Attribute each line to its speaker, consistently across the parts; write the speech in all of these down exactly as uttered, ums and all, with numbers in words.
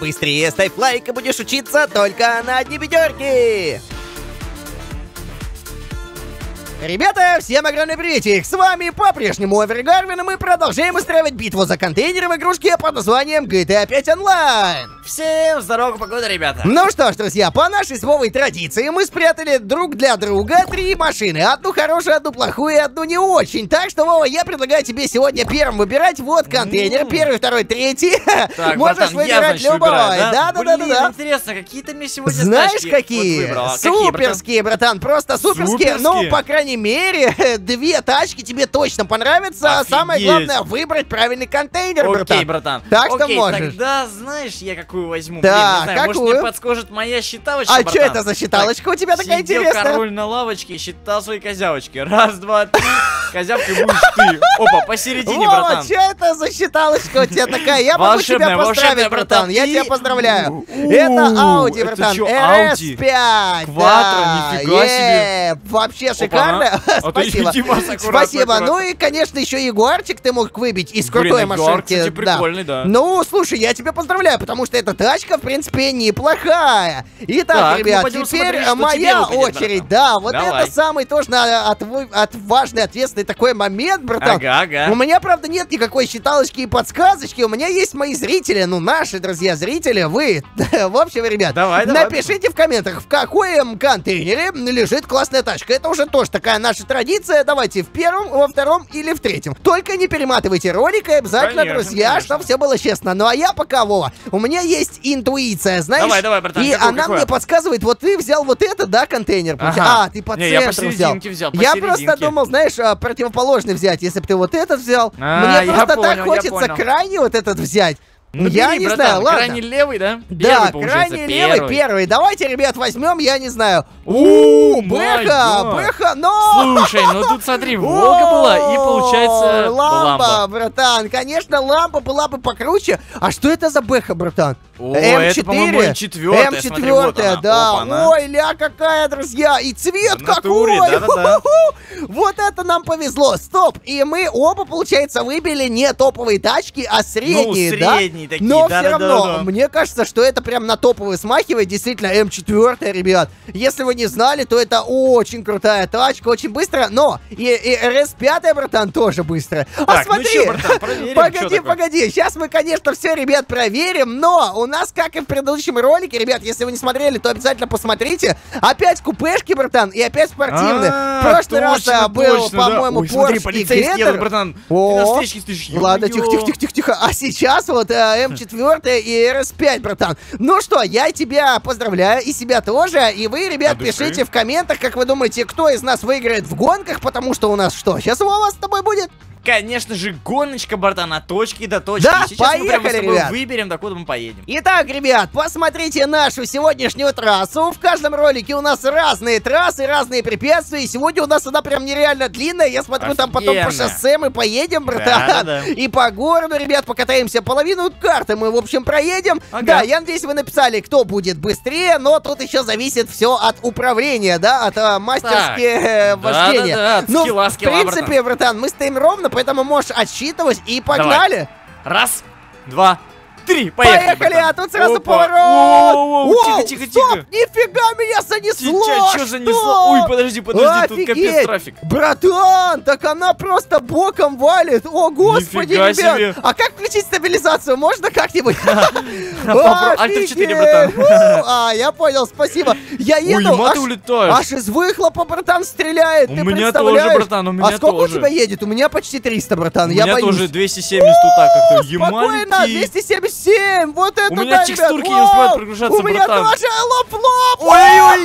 Speaker 1: Быстрее ставь лайк и будешь учиться только на одни пятерки. Ребята, всем огромный приветик! С вами по-прежнему Овергарвин, и мы продолжаем устраивать битву за контейнеры в игрушке под названием джи ти эй пять онлайн.
Speaker 2: Всем здорово, погода, ребята!
Speaker 1: Ну что ж, друзья, по нашей с Вовой традиции мы спрятали друг для друга три машины. Одну хорошую, одну плохую и одну не очень. Так что, Вова, я предлагаю тебе сегодня первым выбирать вот контейнер. Первый, второй, третий.
Speaker 2: Так,
Speaker 1: можешь
Speaker 2: братан, я,
Speaker 1: выбирать
Speaker 2: значит,
Speaker 1: любой.
Speaker 2: выбираю, да?
Speaker 1: Да, да, да, да, да.
Speaker 2: Интересно, какие-то мне сегодня
Speaker 1: Знаешь,
Speaker 2: тачки
Speaker 1: какие?
Speaker 2: вот выбрала?
Speaker 1: Суперские,
Speaker 2: Какие,
Speaker 1: братан, просто суперские.
Speaker 2: Суперские?
Speaker 1: Ну, по крайней мере, две тачки тебе точно понравятся.
Speaker 2: Офигеть.
Speaker 1: Самое главное, выбрать правильный контейнер, братан.
Speaker 2: Окей, братан.
Speaker 1: Так что
Speaker 2: Окей,
Speaker 1: можешь.
Speaker 2: тогда знаешь, я какую возьму?
Speaker 1: Да,
Speaker 2: Блин, не знаю,
Speaker 1: какую?
Speaker 2: может, мне подскажет моя считалочка,
Speaker 1: А
Speaker 2: братан?
Speaker 1: что это за считалочка у тебя такая
Speaker 2: Сидел
Speaker 1: интересная?
Speaker 2: король на лавочке и считал свои козявочки. Раз, два, три. Козявкой будешь ты. Опа, посередине,
Speaker 1: Вова,
Speaker 2: братан.
Speaker 1: что это за считалочка у тебя такая? Я могу тебя
Speaker 2: Волшебная,
Speaker 1: поздравить,
Speaker 2: волшебная,
Speaker 1: братан.
Speaker 2: братан.
Speaker 1: Я
Speaker 2: И-
Speaker 1: тебя поздравляю.
Speaker 2: У-у-у,
Speaker 1: Это Audi,
Speaker 2: это
Speaker 1: братан.
Speaker 2: чё,
Speaker 1: эр эс
Speaker 2: Audi?
Speaker 1: пять.
Speaker 2: Кватро,
Speaker 1: да.
Speaker 2: нифига
Speaker 1: Е, вообще шикарно.
Speaker 2: А ты,
Speaker 1: Спасибо.
Speaker 2: Димас, аккуратно,
Speaker 1: Спасибо.
Speaker 2: аккуратно.
Speaker 1: Ну и, конечно, еще Ягуарчик ты мог выбить из
Speaker 2: Блин,
Speaker 1: крутой
Speaker 2: Ягуар,
Speaker 1: машинки.
Speaker 2: кстати, прикольный, да.
Speaker 1: Ну, слушай, я тебя поздравляю, потому что эта тачка, в принципе, неплохая. Итак,
Speaker 2: Так, ну,
Speaker 1: ребят,
Speaker 2: пойдем
Speaker 1: теперь
Speaker 2: смотреть, что
Speaker 1: моя
Speaker 2: тебе выпадет,
Speaker 1: очередь.
Speaker 2: братан.
Speaker 1: Да, вот
Speaker 2: Давай.
Speaker 1: это самый тоже на- отв- отважный, ответственный такой момент, братан.
Speaker 2: Ага, ага.
Speaker 1: У меня, правда, нет никакой считалочки и подсказочки. У меня есть мои зрители, ну, наши, друзья, зрители, вы. В общем, ребят,
Speaker 2: Давай, давай.
Speaker 1: напишите в комментах, в каком контейнере лежит классная тачка. Это уже тоже такая наша традиция. Давайте в первом, во втором или в третьем. Только не перематывайте ролик, и обязательно,
Speaker 2: Конечно,
Speaker 1: друзья,
Speaker 2: конечно.
Speaker 1: чтобы все было честно. Ну, а я пока, Вова, у меня есть интуиция, знаешь?
Speaker 2: Давай, давай, братан,
Speaker 1: И
Speaker 2: какой,
Speaker 1: она
Speaker 2: какой?
Speaker 1: мне подсказывает, вот ты взял вот это, да, контейнер?
Speaker 2: Ага.
Speaker 1: А, ты по
Speaker 2: Не, я
Speaker 1: центру взял.
Speaker 2: посерединке взял,
Speaker 1: Я
Speaker 2: посерединке.
Speaker 1: просто думал, знаешь, а, противоположный взять, если бы ты вот этот взял.
Speaker 2: А,
Speaker 1: Мне
Speaker 2: я
Speaker 1: просто
Speaker 2: понял,
Speaker 1: так
Speaker 2: я
Speaker 1: хочется
Speaker 2: понял.
Speaker 1: крайний вот этот взять.
Speaker 2: Ну,
Speaker 1: я
Speaker 2: бери,
Speaker 1: не
Speaker 2: братан,
Speaker 1: знаю, ладно.
Speaker 2: крайне левый, да?
Speaker 1: Да,
Speaker 2: Первый, получается,
Speaker 1: крайне левый,
Speaker 2: первый.
Speaker 1: первый. Давайте, ребят, возьмем, я не знаю.
Speaker 2: О,
Speaker 1: У,
Speaker 2: май
Speaker 1: Бэха,
Speaker 2: гад.
Speaker 1: Бэха, но...
Speaker 2: Слушай, ну тут смотри, Волга была и получается
Speaker 1: О, лампа,
Speaker 2: ламба.
Speaker 1: братан. Конечно, лампа была бы покруче. А что это за Бэха, братан?
Speaker 2: О, это, по-моему, эм четыре,
Speaker 1: эм
Speaker 2: смотри, вот
Speaker 1: четыре,
Speaker 2: она.
Speaker 1: да.
Speaker 2: Опа-на.
Speaker 1: Ой, ля какая, друзья. И цвет
Speaker 2: В
Speaker 1: какой.
Speaker 2: натуре, да-да-да.
Speaker 1: Ху-ху-ху. Вот это нам повезло. Стоп. И мы оба, получается, выбили не топовые тачки, а средние, да?
Speaker 2: средние такие,
Speaker 1: Но все
Speaker 2: да-да-да-да.
Speaker 1: равно, мне кажется, что это прям на топовые смахивает. Действительно, эм четыре, ребят. Если вы не знали, то это очень крутая тачка, очень быстрая. Но и, и эр эс пять, братан, тоже быстро. А
Speaker 2: Так, ну
Speaker 1: смотри,
Speaker 2: чё, братан, проверим,
Speaker 1: погоди,
Speaker 2: чё такое?
Speaker 1: погоди. Сейчас мы, конечно, все, ребят, проверим. Но у нас, как и в предыдущем ролике, ребят, если вы не смотрели, то обязательно посмотрите. Опять купешки, братан, и опять спортивные.
Speaker 2: А,
Speaker 1: В прошлый раз
Speaker 2: точно,
Speaker 1: а, был,
Speaker 2: точно, да.
Speaker 1: по-моему,
Speaker 2: Ой, смотри,
Speaker 1: Porsche и
Speaker 2: полицейский едут,
Speaker 1: Греттер.
Speaker 2: братан. Ты
Speaker 1: О,
Speaker 2: на встречке стоишь,
Speaker 1: Ладно,
Speaker 2: ё-моё.
Speaker 1: тихо, тихо, тихо, тихо, тихо. А сейчас вот э, эм четыре и эр эс пять, братан. Ну что, я тебя поздравляю, и себя тоже. И вы, ребят,
Speaker 2: От души.
Speaker 1: пишите в комментах, как вы думаете, кто из нас выиграет в гонках, потому что у нас что, сейчас Вова с тобой будет?
Speaker 2: Конечно же, гоночка, братан, от точки до точки.
Speaker 1: Да,
Speaker 2: И сейчас мы прямо с
Speaker 1: поехали,
Speaker 2: тобой
Speaker 1: ребят.
Speaker 2: выберем, докуда мы поедем.
Speaker 1: Итак, ребят, посмотрите нашу сегодняшнюю трассу. В каждом ролике у нас разные трассы, разные препятствия. И сегодня у нас она прям нереально длинная. Я смотрю, там потом по
Speaker 2: Офигенно.
Speaker 1: шоссе мы поедем, братан.
Speaker 2: Да-да-да.
Speaker 1: И по городу, ребят, покатаемся. Половину карты мы, в общем, проедем.
Speaker 2: Ага.
Speaker 1: Да, я надеюсь, вы написали, кто будет быстрее. Но тут еще зависит все от управления, да, от а, мастерски э, вождения.
Speaker 2: Да-да-да, от
Speaker 1: Ну,
Speaker 2: скилла,
Speaker 1: в
Speaker 2: скилла,
Speaker 1: принципе, братан, мы стоим ровно, поэтому можешь отсчитывать. И погнали.
Speaker 2: Раз, два, три, поехали,
Speaker 1: Поехали,
Speaker 2: братан.
Speaker 1: а тут сразу
Speaker 2: Опа.
Speaker 1: поворот!
Speaker 2: Воу-воу-воу,
Speaker 1: Воу,
Speaker 2: тихо, тихо,
Speaker 1: стоп,
Speaker 2: тихо.
Speaker 1: нифига меня занесло!
Speaker 2: Сейчас что занесло? Ой, подожди, подожди, тут капец
Speaker 1: Офигеть!
Speaker 2: трафик.
Speaker 1: Братан, так она просто боком валит! О, господи,
Speaker 2: Нифига
Speaker 1: ребят!
Speaker 2: себе.
Speaker 1: А как включить стабилизацию? Можно как-нибудь?
Speaker 2: Попро- Альт четыре, братан.
Speaker 1: Офигеть! Фу, А, я понял, спасибо. Я
Speaker 2: Ой,
Speaker 1: еду,
Speaker 2: Ема,
Speaker 1: аж-
Speaker 2: ты улетаешь.
Speaker 1: аж из выхлопа, братан, стреляет.
Speaker 2: У
Speaker 1: Ты
Speaker 2: меня
Speaker 1: представляешь?
Speaker 2: тоже, братан, у меня
Speaker 1: А сколько
Speaker 2: тоже.
Speaker 1: у тебя едет? У меня почти триста, братан,
Speaker 2: У
Speaker 1: я
Speaker 2: меня
Speaker 1: боюсь.
Speaker 2: тоже двести семьдесят тут так как-то.
Speaker 1: Спокойно,
Speaker 2: Емальки.
Speaker 1: двести семьдесят семь, вот это
Speaker 2: У меня
Speaker 1: да,
Speaker 2: текстурки
Speaker 1: ребят.
Speaker 2: не успевают
Speaker 1: Вау,
Speaker 2: прогружаться,
Speaker 1: у меня
Speaker 2: братан.
Speaker 1: тоже лоп-лоп.
Speaker 2: Ой-ой.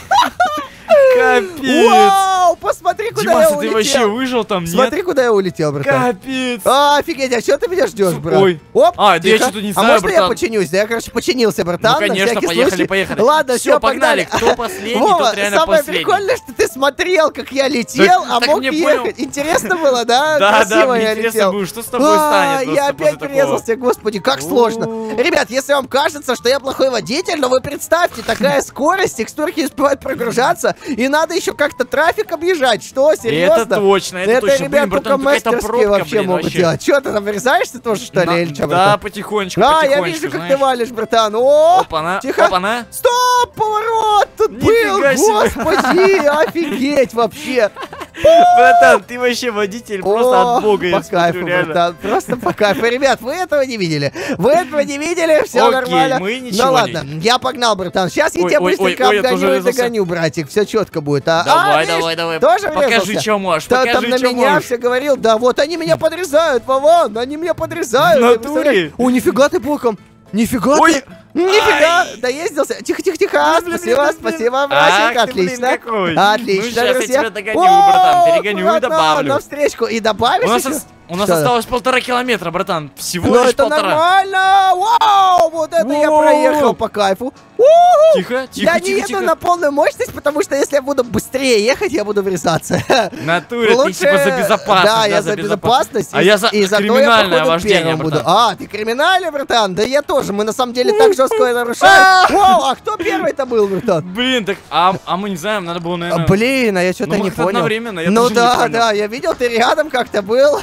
Speaker 2: Капец.
Speaker 1: Вау, посмотри, куда
Speaker 2: Димас,
Speaker 1: я
Speaker 2: а ты вообще
Speaker 1: улетел.
Speaker 2: выжил там,
Speaker 1: Смотри,
Speaker 2: нет?
Speaker 1: куда я улетел, братан.
Speaker 2: Капец.
Speaker 1: А, офигеть, а что ты меня ждешь, брат?
Speaker 2: Ой.
Speaker 1: Оп,
Speaker 2: А, да я
Speaker 1: тихо.
Speaker 2: что-то не
Speaker 1: А
Speaker 2: знаю,
Speaker 1: можно я
Speaker 2: братан.
Speaker 1: починюсь? Да я, короче, починился, братан,
Speaker 2: Ну,
Speaker 1: на
Speaker 2: конечно,
Speaker 1: всякий
Speaker 2: поехали,
Speaker 1: случай.
Speaker 2: поехали.
Speaker 1: Ладно,
Speaker 2: Всё,
Speaker 1: все,
Speaker 2: погнали. Кто последний,
Speaker 1: Вова,
Speaker 2: тот реально
Speaker 1: самое
Speaker 2: последний.
Speaker 1: прикольное, что ты смотрел, как я летел,
Speaker 2: Так-
Speaker 1: а
Speaker 2: так
Speaker 1: мог
Speaker 2: мне
Speaker 1: ехать.
Speaker 2: понял.
Speaker 1: Интересно было, да?
Speaker 2: Да,
Speaker 1: Красиво
Speaker 2: да, мне
Speaker 1: я
Speaker 2: интересно
Speaker 1: летел.
Speaker 2: будет, что с тобой
Speaker 1: А,
Speaker 2: станет
Speaker 1: я
Speaker 2: просто
Speaker 1: опять
Speaker 2: после
Speaker 1: врезался, господи, как сложно.
Speaker 2: У-у-у.
Speaker 1: Ребят, если вам кажется, что я плохой водитель, но вы представьте, такая скорость, текстурки успевают прогружаться, и надо еще как-то трафик объезжать. бежать. Что, серьезно?
Speaker 2: Это точно, это,
Speaker 1: это
Speaker 2: точно.
Speaker 1: ребят,
Speaker 2: Блин, братан,
Speaker 1: только
Speaker 2: какая-то
Speaker 1: мастерские
Speaker 2: пробка,
Speaker 1: вообще
Speaker 2: блин,
Speaker 1: могут
Speaker 2: вообще.
Speaker 1: делать. Что, ты там врезаешься тоже, что ли,
Speaker 2: На-
Speaker 1: или что,
Speaker 2: Да,
Speaker 1: братан?
Speaker 2: потихонечку,
Speaker 1: А,
Speaker 2: потихонечку,
Speaker 1: я вижу, как
Speaker 2: знаешь.
Speaker 1: ты валишь, братан. О,
Speaker 2: Опа-на,
Speaker 1: тихо.
Speaker 2: опа-на.
Speaker 1: Стоп, поворот тут был,
Speaker 2: Нифига себе.
Speaker 1: господи, офигеть вообще.
Speaker 2: Братан, ты вообще водитель просто
Speaker 1: О,
Speaker 2: от бога, я
Speaker 1: по
Speaker 2: смотрю,
Speaker 1: кайфу,
Speaker 2: реально.
Speaker 1: братан, просто по кайфу. Ребят, вы этого не видели? Вы этого не видели? Все
Speaker 2: Окей,
Speaker 1: нормально.
Speaker 2: мы ничего
Speaker 1: Ну
Speaker 2: не
Speaker 1: ладно, я погнал, братан. Сейчас я
Speaker 2: Ой,
Speaker 1: тебя
Speaker 2: ой,
Speaker 1: быстренько
Speaker 2: ой, ой, я тоже
Speaker 1: обгоню и
Speaker 2: врезался.
Speaker 1: догоню, братик. Все четко будет. А,
Speaker 2: Давай,
Speaker 1: а, видишь,
Speaker 2: давай, давай.
Speaker 1: Тоже
Speaker 2: Покажи,
Speaker 1: врезался?
Speaker 2: что можешь,
Speaker 1: Та-
Speaker 2: покажи,
Speaker 1: там на
Speaker 2: что
Speaker 1: меня
Speaker 2: можешь.
Speaker 1: все говорил, да, вот они меня подрезают, Вован, они меня подрезают.
Speaker 2: В
Speaker 1: Ты
Speaker 2: натуре?
Speaker 1: представляешь? О, нифига ты боком. Нифига
Speaker 2: Ой.
Speaker 1: ты. Нифига,
Speaker 2: Ай.
Speaker 1: доездился. Тихо, тихо, тихо.
Speaker 2: Блин, блин,
Speaker 1: Спасибо,
Speaker 2: блин, блин.
Speaker 1: спасибо,
Speaker 2: Ах
Speaker 1: братик,
Speaker 2: ты, блин,
Speaker 1: отлично.
Speaker 2: какой.
Speaker 1: Отлично,
Speaker 2: Ну, щас я
Speaker 1: друзья.
Speaker 2: тебя догоню, братан, перегоню и
Speaker 1: братан,
Speaker 2: добавлю.
Speaker 1: На встречку и добавишь
Speaker 2: У нас,
Speaker 1: еще?
Speaker 2: ос- у нас
Speaker 1: Что?
Speaker 2: осталось полтора километра, братан. Всего
Speaker 1: Ну
Speaker 2: лишь
Speaker 1: это
Speaker 2: полтора.
Speaker 1: нормально! Вау! Вот это я
Speaker 2: Воу.
Speaker 1: проехал по кайфу. У-ху!
Speaker 2: Тихо, тихо,
Speaker 1: Я не
Speaker 2: тихо,
Speaker 1: еду
Speaker 2: тихо.
Speaker 1: на полную мощность, потому что если я буду быстрее ехать, я буду врезаться.
Speaker 2: В натуре,
Speaker 1: Лучше-
Speaker 2: ты типа за безопасность.
Speaker 1: Да, я за безопасность.
Speaker 2: А
Speaker 1: и-
Speaker 2: я за
Speaker 1: и зато я,
Speaker 2: криминальное
Speaker 1: походу,
Speaker 2: вождение,
Speaker 1: первым буду.
Speaker 2: братан.
Speaker 1: А, ты криминальный, братан? Да я тоже. Мы на самом деле так жестко нарушаем. Вау, а кто первый-то был, братан?
Speaker 2: Блин, так, а, а мы не знаем, надо было,
Speaker 1: А,
Speaker 2: наверное...
Speaker 1: Блин, а я что-то
Speaker 2: Ну, мы
Speaker 1: не
Speaker 2: как-то
Speaker 1: понял.
Speaker 2: одновременно, я
Speaker 1: ну
Speaker 2: тоже не
Speaker 1: да,
Speaker 2: понял.
Speaker 1: да, я видел, ты рядом как-то был.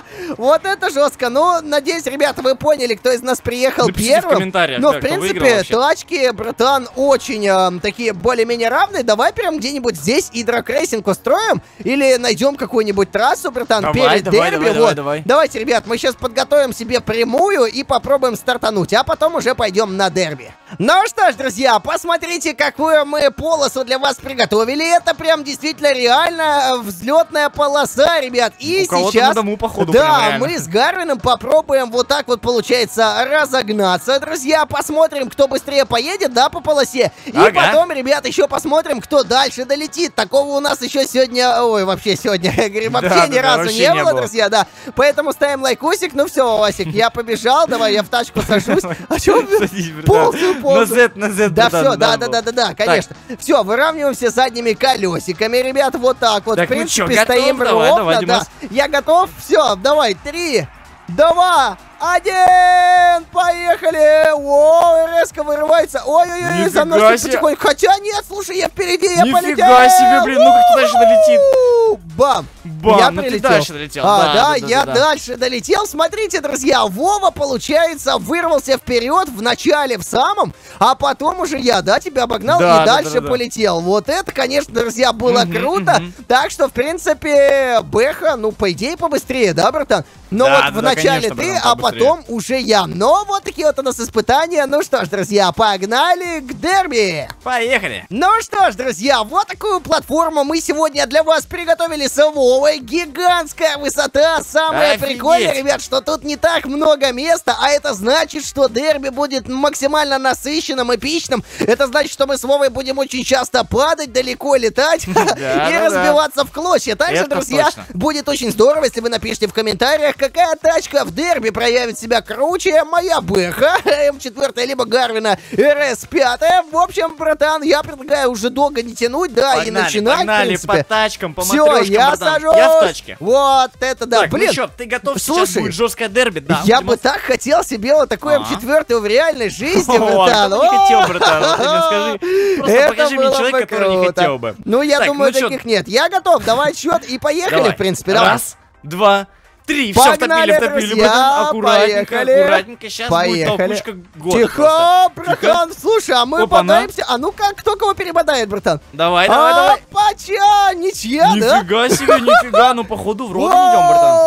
Speaker 1: Вот это жестко. Ну, надеюсь, ребята, вы поняли, кто из нас приехал
Speaker 2: Напишите в
Speaker 1: первым.
Speaker 2: комментариях,
Speaker 1: Но,
Speaker 2: да,
Speaker 1: в
Speaker 2: кто выиграл
Speaker 1: принципе,
Speaker 2: вообще.
Speaker 1: тачки, братан, очень э, такие более-менее равные. Давай прям где-нибудь здесь и драгрейсинг устроим. Или найдем какую-нибудь трассу, братан,
Speaker 2: Давай,
Speaker 1: перед
Speaker 2: давай,
Speaker 1: дерби.
Speaker 2: давай, давай,
Speaker 1: вот.
Speaker 2: давай.
Speaker 1: Давайте, ребят, мы сейчас подготовим себе прямую и попробуем стартануть, а потом уже пойдем на дерби. Ну что ж, друзья, посмотрите, какую мы полосу для вас приготовили. Это прям действительно реально взлетная полоса, ребят. И
Speaker 2: У кого-то
Speaker 1: сейчас,
Speaker 2: на дому, походу, прям
Speaker 1: да,
Speaker 2: реально.
Speaker 1: мы с Гарвином попробуем вот так вот, получается, разогнаться. Друзья, посмотрим, кто быстрее поедет, да, по полосе. И
Speaker 2: Ага.
Speaker 1: потом, ребят, еще посмотрим, кто дальше долетит. Такого у нас еще сегодня, ой, вообще сегодня, говорим, вообще
Speaker 2: Да,
Speaker 1: ни
Speaker 2: да, да,
Speaker 1: разу
Speaker 2: вообще
Speaker 1: не
Speaker 2: не
Speaker 1: было,
Speaker 2: было.
Speaker 1: друзья, да. Поэтому ставим лайкусик. Ну все, Васик, я побежал, давай я в тачку сажусь. А чё?
Speaker 2: Садись, братан.
Speaker 1: Ползаю,
Speaker 2: На
Speaker 1: ползаю.
Speaker 2: Z, на Z,
Speaker 1: Да,
Speaker 2: братан,
Speaker 1: все, да,
Speaker 2: надо
Speaker 1: да, да,
Speaker 2: было.
Speaker 1: да, да, конечно. Все, выравниваемся задними колесиками, ребят, вот так вот.
Speaker 2: Так,
Speaker 1: В
Speaker 2: ну
Speaker 1: принципе,
Speaker 2: чё, готов?
Speaker 1: стоим
Speaker 2: Давай,
Speaker 1: ровно,
Speaker 2: давай,
Speaker 1: да.
Speaker 2: Димас.
Speaker 1: Я готов, все, давай, три, два, один, поехали! О, резко вырывается. Ой-ой-ой, за мной
Speaker 2: Нифига
Speaker 1: все
Speaker 2: себе.
Speaker 1: потихоньку. Хотя нет, слушай, я впереди, я
Speaker 2: Нифига
Speaker 1: полетел.
Speaker 2: себе, блин, ну как ты дальше долетит?
Speaker 1: У-у-у, Бам!
Speaker 2: Бам,
Speaker 1: я
Speaker 2: ну ты
Speaker 1: прилетел.
Speaker 2: дальше долетел.
Speaker 1: А,
Speaker 2: Да,
Speaker 1: да,
Speaker 2: да, да,
Speaker 1: я
Speaker 2: да, да.
Speaker 1: дальше долетел. Смотрите, друзья, Вова, получается, вырвался вперед в начале, в самом, а потом уже я, да, тебя обогнал
Speaker 2: Да,
Speaker 1: и
Speaker 2: да,
Speaker 1: дальше
Speaker 2: да, да.
Speaker 1: полетел. Вот это, конечно, друзья, было
Speaker 2: Мгм,
Speaker 1: круто.
Speaker 2: мгм.
Speaker 1: Так что, в принципе, Бэха, ну, по идее, побыстрее, да, братан? Но
Speaker 2: Да,
Speaker 1: вот
Speaker 2: да, да,
Speaker 1: вначале
Speaker 2: конечно,
Speaker 1: ты,
Speaker 2: братан,
Speaker 1: а
Speaker 2: побыстрее.
Speaker 1: потом уже я. Но вот такие вот у нас испытания. Ну что ж, друзья, погнали к дерби!
Speaker 2: Поехали.
Speaker 1: Ну что ж, друзья, вот такую платформу мы сегодня для вас приготовили с Вовой. Гигантская высота. Самое
Speaker 2: Офигеть.
Speaker 1: прикольное, ребят, что тут не так много места, а это значит, что дерби будет максимально насыщенным, эпичным. Это значит, что мы с Вовой будем очень часто падать, далеко летать и
Speaker 2: да,
Speaker 1: разбиваться в клочья. Также,
Speaker 2: Это
Speaker 1: друзья,
Speaker 2: точно.
Speaker 1: будет очень здорово, если вы напишите в комментариях, какая тачка в дерби проявит себя круче. Моя Бэха эм четыре, либо Гарвина эр эс пять. В общем, братан, я предлагаю уже долго не тянуть, да, и
Speaker 2: Погнали,
Speaker 1: начинать, в
Speaker 2: погнали
Speaker 1: принципе.
Speaker 2: по тачкам, по
Speaker 1: Все,
Speaker 2: матрешкам,
Speaker 1: я
Speaker 2: братан.
Speaker 1: сажусь.
Speaker 2: Я в тачке.
Speaker 1: Вот это да.
Speaker 2: Так,
Speaker 1: Блин,
Speaker 2: ну чё, ты готов? Сейчас
Speaker 1: слушай,
Speaker 2: будет жесткое дерби, да?
Speaker 1: я
Speaker 2: Димас?
Speaker 1: бы так хотел себе вот такой
Speaker 2: А.
Speaker 1: эм четыре в реальной жизни,
Speaker 2: О,
Speaker 1: братан.
Speaker 2: кто бы не хотел, братан, вот ты мне скажи. Просто
Speaker 1: Это
Speaker 2: покажи мне
Speaker 1: было
Speaker 2: человека,
Speaker 1: бы
Speaker 2: который не
Speaker 1: круто.
Speaker 2: хотел бы.
Speaker 1: Ну, я
Speaker 2: Так,
Speaker 1: думаю,
Speaker 2: ну чё?
Speaker 1: таких нет. Я готов, давай счет и поехали,
Speaker 2: Давай.
Speaker 1: в принципе. Давай.
Speaker 2: Раз, два, три. Все,
Speaker 1: Погнали,
Speaker 2: втопили, втопили,
Speaker 1: друзья,
Speaker 2: братан. Аккуратненько,
Speaker 1: поехали.
Speaker 2: аккуратненько. Сейчас будет
Speaker 1: Поехали.
Speaker 2: толкучка года
Speaker 1: Тихо,
Speaker 2: просто.
Speaker 1: братан, слушай, а мы
Speaker 2: Опа-на.
Speaker 1: бодаемся. А ну как, кто кого перебодает, братан?
Speaker 2: Давай, давай, давай.
Speaker 1: Опача, ничья, да?
Speaker 2: Нифига себе, нифига, ну походу в ровно идем,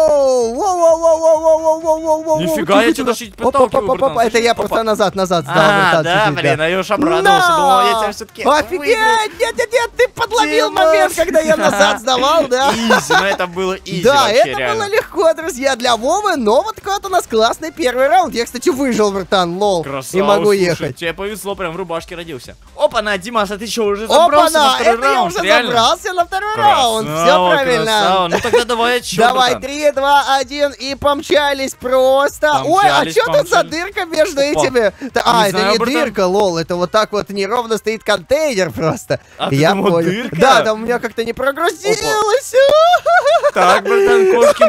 Speaker 2: братан.
Speaker 1: Воу-воу-воу-воу-воу-воу-воу-воу-воу-воу.
Speaker 2: Нифига, я тебя чуть подталкиваю,
Speaker 1: Оп-оп-оп-оп-оп.
Speaker 2: братан.
Speaker 1: Это я
Speaker 2: Опа.
Speaker 1: просто назад-назад сдал,
Speaker 2: А,
Speaker 1: братан.
Speaker 2: да,
Speaker 1: чуть-чуть,
Speaker 2: блин, а я уж обрадовался,
Speaker 1: На!
Speaker 2: думал, я тебя все-таки
Speaker 1: Офигеть! Нет-нет-нет, ты подловил
Speaker 2: Дима.
Speaker 1: момент, когда я назад сдавал, да?
Speaker 2: Изи, ну это было изи
Speaker 1: Да,
Speaker 2: вообще,
Speaker 1: это
Speaker 2: реально.
Speaker 1: было легко, друзья, для Вовы, но вот какой-то у нас классный первый раунд. Я, кстати, выжил, братан, лол,
Speaker 2: Красава,
Speaker 1: и могу
Speaker 2: слушай,
Speaker 1: ехать.
Speaker 2: тебе повезло, прям в рубашке родился. Опа-на, Димас, а ты что, уже забрался на
Speaker 1: Опа-на,
Speaker 2: второй
Speaker 1: это я
Speaker 2: раунд,
Speaker 1: уже
Speaker 2: реально?
Speaker 1: забрался на второй
Speaker 2: Красава,
Speaker 1: раунд, все правильно.
Speaker 2: красава. Ну тогда давай отсчет,
Speaker 1: Давай,
Speaker 2: братан.
Speaker 1: три, два, один, и помчались просто. Ой, а
Speaker 2: Помчались,
Speaker 1: что тут за
Speaker 2: помчались.
Speaker 1: дырка между
Speaker 2: Опа.
Speaker 1: этими? Та- А,
Speaker 2: Не
Speaker 1: это
Speaker 2: знаю,
Speaker 1: не
Speaker 2: братан.
Speaker 1: дырка, лол, это вот так вот неровно стоит контейнер просто.
Speaker 2: А ты
Speaker 1: Я
Speaker 2: думал,
Speaker 1: понял.
Speaker 2: дырка?
Speaker 1: Да, там у меня как-то не прогрузилось.
Speaker 2: Так, братан, кошки-мышки,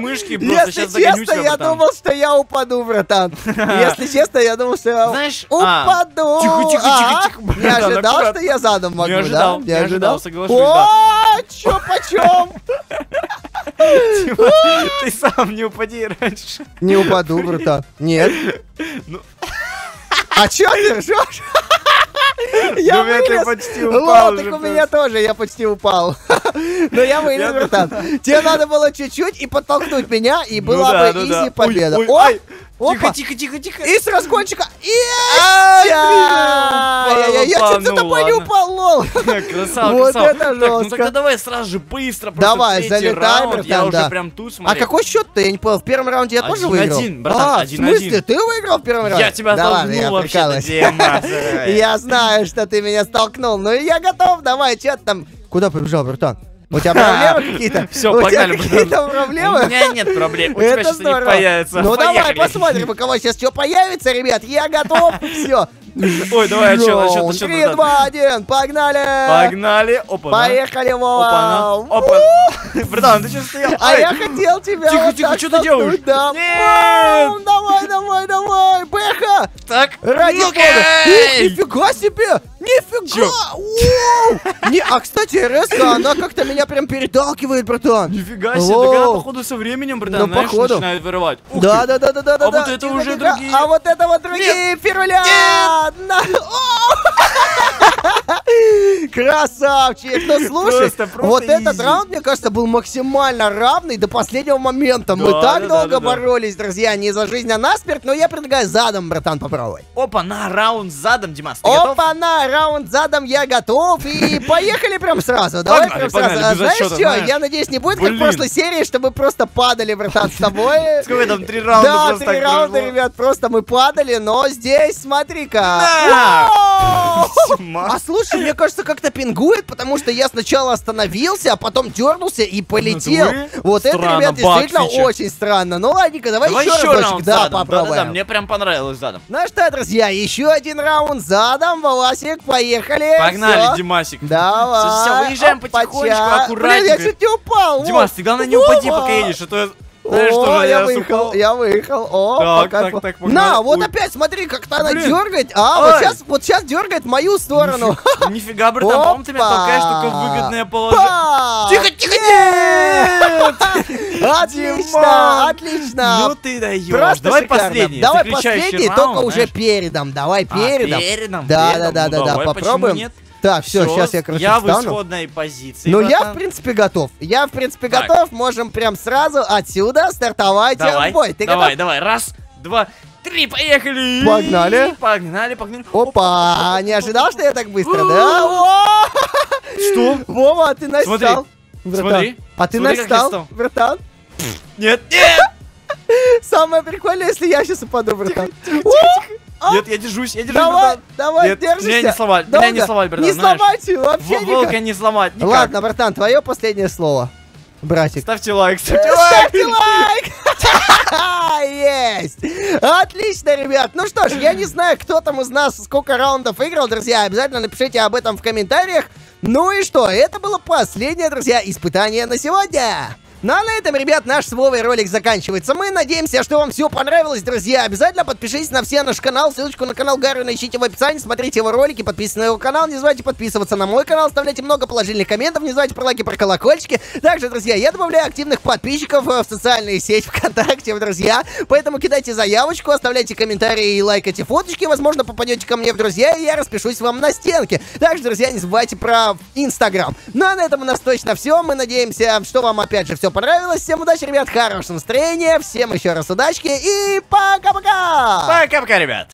Speaker 2: просто
Speaker 1: Если
Speaker 2: сейчас догоню
Speaker 1: честно,
Speaker 2: тебя,
Speaker 1: я
Speaker 2: братан.
Speaker 1: думал, что я упаду, братан. Если честно, я думал, что я
Speaker 2: Знаешь, а,
Speaker 1: упаду.
Speaker 2: тихо, тихо,
Speaker 1: Ага.
Speaker 2: тихо, тихо,
Speaker 1: Не
Speaker 2: братан,
Speaker 1: ожидал,
Speaker 2: аккуратно.
Speaker 1: что я задом могу,
Speaker 2: Не ожидал,
Speaker 1: да?
Speaker 2: не ожидал, соглашусь,
Speaker 1: О, чё почем?
Speaker 2: Дима, ты сам не упади раньше.
Speaker 1: Не упаду, братан. Нет.
Speaker 2: Ну.
Speaker 1: А чё ты ржёшь? Я
Speaker 2: Ну, ты
Speaker 1: вылез.
Speaker 2: почти упал
Speaker 1: Лоток
Speaker 2: уже
Speaker 1: у меня тоже, я почти упал. Но я вылез,
Speaker 2: Я-
Speaker 1: братан. Тебе надо было чуть-чуть и подтолкнуть меня, и
Speaker 2: Ну
Speaker 1: была
Speaker 2: да,
Speaker 1: бы
Speaker 2: ну
Speaker 1: изи
Speaker 2: да.
Speaker 1: победа.
Speaker 2: Ой,
Speaker 1: О,
Speaker 2: ой, ай.
Speaker 1: опа.
Speaker 2: Тихо, тихо, тихо, тихо.
Speaker 1: И с разгончика.
Speaker 2: Ай,
Speaker 1: Есть!
Speaker 2: блин,
Speaker 1: Ай-яй-яй, Я
Speaker 2: упал,
Speaker 1: чуть за
Speaker 2: ну
Speaker 1: тобой не
Speaker 2: ладно.
Speaker 1: упал, лол.
Speaker 2: Красава,
Speaker 1: Вот
Speaker 2: красава.
Speaker 1: это
Speaker 2: Так, ну
Speaker 1: жестко.
Speaker 2: тогда давай сразу же быстро. просто
Speaker 1: Давай,
Speaker 2: третий
Speaker 1: залетай,
Speaker 2: раунд. Я
Speaker 1: братан,
Speaker 2: уже
Speaker 1: да.
Speaker 2: прям тут,
Speaker 1: А
Speaker 2: смотри.
Speaker 1: какой счет-то? Я не понял. В первом раунде я тоже выиграл?
Speaker 2: Один-один, братан,
Speaker 1: А, в
Speaker 2: один-один.
Speaker 1: смысле? Ты выиграл в первом раунде?
Speaker 2: Я тебя
Speaker 1: Да ладно, я
Speaker 2: толкнул вообще-то,
Speaker 1: прикалываюсь.
Speaker 2: Дима.
Speaker 1: Я знаю, что ты меня столкнул. Ну и я готов, давай, что ты там? Куда побежал, братан? У тебя проблемы какие-то?
Speaker 2: Всё,
Speaker 1: У тебя
Speaker 2: погнали, братан.
Speaker 1: какие-то
Speaker 2: У
Speaker 1: проблемы?
Speaker 2: меня нет проблем. У тебя
Speaker 1: Это
Speaker 2: сейчас они
Speaker 1: здорово.
Speaker 2: появятся.
Speaker 1: Ну давай,
Speaker 2: Поехали.
Speaker 1: посмотрим, у кого сейчас что появится, ребят. Я готов, все.
Speaker 2: Ой, давай, а чё, а чё, а чё,
Speaker 1: три,
Speaker 2: братан?
Speaker 1: два, один, погнали!
Speaker 2: Погнали. Опа,
Speaker 1: Поехали,
Speaker 2: Опа,
Speaker 1: Вова!
Speaker 2: опа. Братан, ты что стоял?
Speaker 1: А
Speaker 2: Ай.
Speaker 1: я хотел тебя
Speaker 2: Тихо,
Speaker 1: вот
Speaker 2: тихо,
Speaker 1: так
Speaker 2: что ты делаешь?
Speaker 1: толкнуть, да.
Speaker 2: Нет!
Speaker 1: Бам! Давай, давай, давай! Бэха!
Speaker 2: Так,
Speaker 1: Ради
Speaker 2: ну-ка,
Speaker 1: бога! Ух,
Speaker 2: эй!
Speaker 1: нифига себе! Нифига!
Speaker 2: Чё?
Speaker 1: Воу! Не, а, кстати, РС, она как-то меня прям переталкивает, братан.
Speaker 2: Нифига себе, так она,
Speaker 1: Воу.
Speaker 2: походу, со временем, братан,
Speaker 1: Ну,
Speaker 2: знаешь,
Speaker 1: походу.
Speaker 2: начинает вырывать. Ух
Speaker 1: Да,
Speaker 2: ты.
Speaker 1: да, да, да, да, да.
Speaker 2: А вот
Speaker 1: да.
Speaker 2: это
Speaker 1: Тихо,
Speaker 2: уже
Speaker 1: тихо.
Speaker 2: другие.
Speaker 1: А вот это вот другие фируля! На- О! Красавчик! Ну слушай,
Speaker 2: Просто, просто
Speaker 1: вот этот
Speaker 2: изи.
Speaker 1: раунд, мне кажется, был максимально равный до последнего момента. Мы
Speaker 2: Да,
Speaker 1: так
Speaker 2: да,
Speaker 1: долго
Speaker 2: да, да, да.
Speaker 1: боролись, друзья, не за жизнь, а насмерть, но я предлагаю задом, братан, попробуй.
Speaker 2: Опа, на раунд задом, Димас, ты готов?
Speaker 1: Опа-на, раунд задом, я готов. И поехали прям сразу. Давай
Speaker 2: Погнали,
Speaker 1: прям
Speaker 2: погнали,
Speaker 1: сразу. А
Speaker 2: без
Speaker 1: знаешь
Speaker 2: отсчета,
Speaker 1: что?
Speaker 2: знаешь.
Speaker 1: Я надеюсь, не будет как
Speaker 2: Блин.
Speaker 1: в прошлой серии, чтобы просто падали, братан, с тобой.
Speaker 2: Сколько там, три раунда
Speaker 1: Да,
Speaker 2: просто
Speaker 1: три
Speaker 2: так
Speaker 1: раунда,
Speaker 2: прошло?
Speaker 1: ребят, просто мы падали, но здесь, смотри-ка.
Speaker 2: На!
Speaker 1: Вау!
Speaker 2: Дима.
Speaker 1: А слушай, мне кажется, как-то пингует, потому что я сначала остановился, а потом дернулся и полетел.
Speaker 2: вы?
Speaker 1: Вот это,
Speaker 2: Странно,
Speaker 1: ребят,
Speaker 2: баг
Speaker 1: действительно
Speaker 2: фича.
Speaker 1: очень странно. Ну ладненько, давай,
Speaker 2: Давай
Speaker 1: еще
Speaker 2: еще
Speaker 1: разочек,
Speaker 2: раунд
Speaker 1: да,
Speaker 2: задом.
Speaker 1: попробуем.
Speaker 2: Да-да-да, мне прям понравилось задом.
Speaker 1: Ну что, друзья, еще один раунд задом. Вовасик, поехали.
Speaker 2: Погнали,
Speaker 1: Всё.
Speaker 2: Димасик.
Speaker 1: Давай.
Speaker 2: Всё, всё, выезжаем
Speaker 1: Опача.
Speaker 2: потихонечку,
Speaker 1: Блин,
Speaker 2: аккуратненько.
Speaker 1: я чуть не упал.
Speaker 2: Димас, ты главное не упади,
Speaker 1: Вова.
Speaker 2: пока едешь, а то я... Знаешь,
Speaker 1: О,
Speaker 2: тоже
Speaker 1: я
Speaker 2: я
Speaker 1: выехал,
Speaker 2: упал.
Speaker 1: я выехал. О,
Speaker 2: Так,
Speaker 1: по кайфу.
Speaker 2: так, так, погнали.
Speaker 1: На, вот
Speaker 2: Ой.
Speaker 1: опять, смотри, как-то она
Speaker 2: Блин.
Speaker 1: дергает. А, вот
Speaker 2: Ай.
Speaker 1: сейчас, вот сейчас дергает в мою сторону.
Speaker 2: Нифига, братан, по-моему, ты меня
Speaker 1: Опа.
Speaker 2: толкаешь только в выгодное положение.
Speaker 1: Па!
Speaker 2: Тихо, тихо,
Speaker 1: нет! Отлично,
Speaker 2: Диман.
Speaker 1: отлично.
Speaker 2: Ну ты даешь.
Speaker 1: Просто
Speaker 2: Давай
Speaker 1: шикарно.
Speaker 2: последний.
Speaker 1: Давай
Speaker 2: заключающий
Speaker 1: последний,
Speaker 2: раунд,
Speaker 1: только уже
Speaker 2: знаешь.
Speaker 1: передом. Давай
Speaker 2: А,
Speaker 1: передом.
Speaker 2: передом,
Speaker 1: Да,
Speaker 2: передом.
Speaker 1: да, да,
Speaker 2: Ну,
Speaker 1: да, да.
Speaker 2: давай, почему
Speaker 1: Попробуем.
Speaker 2: нет?
Speaker 1: Так, все,
Speaker 2: Всё,
Speaker 1: сейчас я, короче,
Speaker 2: я в
Speaker 1: встану.
Speaker 2: исходной позиции.
Speaker 1: Ну, я, в
Speaker 2: братан.
Speaker 1: принципе, готов. Я, в принципе,
Speaker 2: Так.
Speaker 1: готов. Можем прям сразу отсюда стартовать
Speaker 2: Давай,
Speaker 1: в бой. Ты
Speaker 2: давай,
Speaker 1: готов?
Speaker 2: давай, раз, два, три, поехали!
Speaker 1: Погнали.
Speaker 2: Погнали, погнали.
Speaker 1: Опа, не ожидал, что я так быстро, да? О!
Speaker 2: Что?
Speaker 1: Вова, ты настал. Братан.
Speaker 2: смотри.
Speaker 1: А ты
Speaker 2: Смотри, как я
Speaker 1: настал,
Speaker 2: стал.
Speaker 1: братан.
Speaker 2: Нет, нет!
Speaker 1: Самое прикольное, если я сейчас упаду, братан.
Speaker 2: Нет, я держусь, я держусь,
Speaker 1: Давай,
Speaker 2: братан.
Speaker 1: давай,
Speaker 2: Нет,
Speaker 1: держишься.
Speaker 2: меня не сломать, меня не
Speaker 1: Долго?
Speaker 2: сломать, братан,
Speaker 1: Не
Speaker 2: знаешь.
Speaker 1: сломать вообще
Speaker 2: Во-
Speaker 1: никак.
Speaker 2: Волка не сломать никак.
Speaker 1: Ладно, братан, твое последнее слово. Братик.
Speaker 2: Ставьте лайк, ставьте лайк.
Speaker 1: Ставьте лайк! Есть! Отлично, ребят. Ну что ж, я не знаю, кто там из нас сколько раундов выиграл, друзья. Обязательно напишите об этом в комментариях. Ну и что, это было последнее, друзья, испытание на сегодня. Ну а на этом, ребят, наш с Вовой ролик заканчивается. Мы надеемся, что вам все понравилось, друзья. Обязательно подпишитесь на все наш канал. Ссылочку на канал Гарри ищите в описании. Смотрите его ролики, подписывайтесь на его канал. Не забывайте подписываться на мой канал. Оставляйте много положительных комментов. Не забывайте про лайки, про колокольчики. Также, друзья, я добавляю активных подписчиков в социальные сети ВКонтакте, друзья. Поэтому кидайте заявочку, оставляйте комментарии и лайкайте фоточки. Возможно, попадете ко мне в друзья, и я распишусь вам на стенке. Также, друзья, не забывайте про Инстаграм. Ну а на этом у нас точно все. Мы надеемся, что вам опять же все понравилось. Всем удачи, ребят, хорошего настроения. Всем еще раз удачки и пока-пока!
Speaker 2: Пока-пока, ребят.